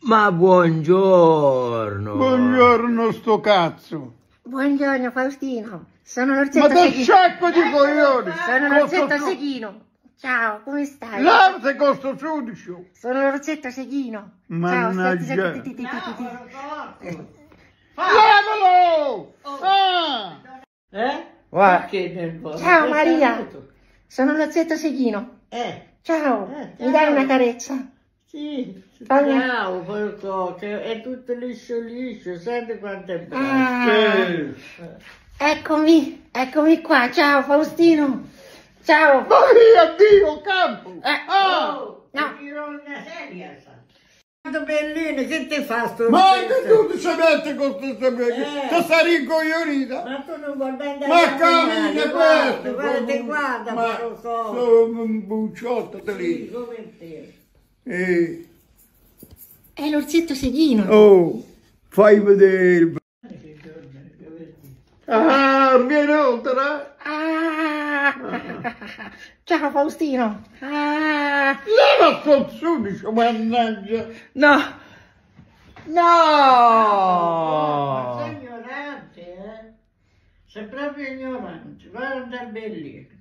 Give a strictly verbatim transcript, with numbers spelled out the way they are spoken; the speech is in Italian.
Ma buongiorno. Buongiorno sto cazzo. Buongiorno Faustino, sono l'orzetto Ma da Sechino. sciacco di coglioni. Sono l'orzetto Sechino. Ciao, come stai? Levate con sto giudice. Sono l'orzetto Sechino. Ciao, Mannaggia. stai, stai, ti, ti, ti, ti, ti. Levalo! Ah! Eh? Guarda. Che nervoso. Ciao Maria, sono l'orzetto Sechino. Eh, Ciao, Eh, mi dai ciao. una carezza? sì, Fammi- ciao, porco, che è tutto liscio liscio, senti quanto è bello. Ah, Eh. eccomi, eccomi qua. Ciao Faustino. Ciao. Maria Dio campo! Eh, Ah! Oh, no. ti tiro una seria, sa. Quanto bellino, che ti fa sto Ma che orsetto? tu ci metti con questo sapere? Eh. Ti sei rincoglionita? Ma tu non vuoi andare Ma a cammina guarda, questo! guarda, ti guarda, Ma ma lo so. sono un bucciotto Sì, lì. come te. Eh. È l'orsetto Sechino. Oh, fai vedere. Ah, vieni oltre! Ah. Ciao Faustino. Ah. Leva sto giudice, mannaggia! No. Ma sei No. ignorante, eh? Sei proprio ignorante, guarda bellino.